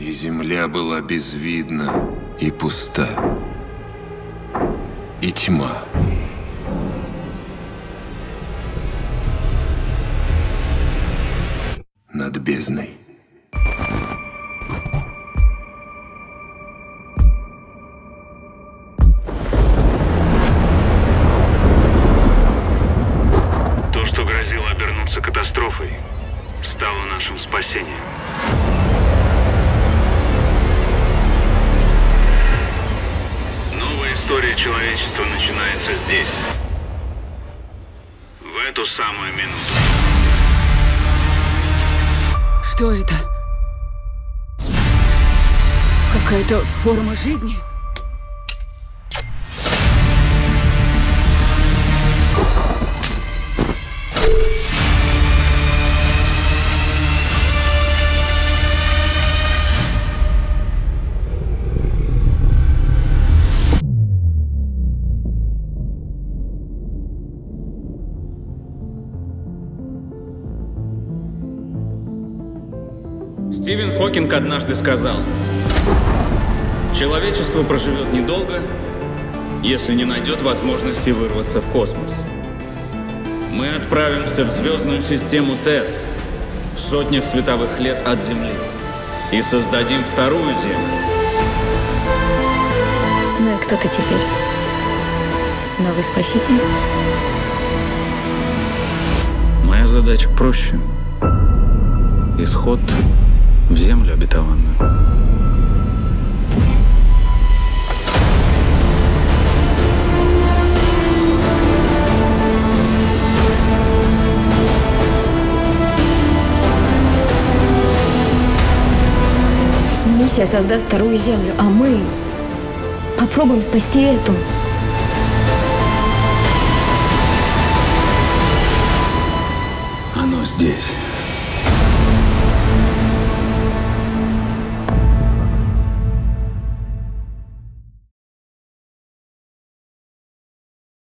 И земля была безвидна и пуста, и тьма. Над бездной. То, что грозило обернуться катастрофой, стало нашим спасением. Новая история человечества начинается здесь, в эту самую минуту. Что это? Какая-то форма жизни? Стивен Хокинг однажды сказал: человечество проживет недолго, если не найдет возможности вырваться в космос. Мы отправимся в звездную систему ТЭС в сотнях световых лет от Земли и создадим вторую Землю. Ну и кто ты теперь? Новый спаситель? Моя задача проще. Исход в землю обетованную. Миссия создаст вторую землю, а мы попробуем спасти эту.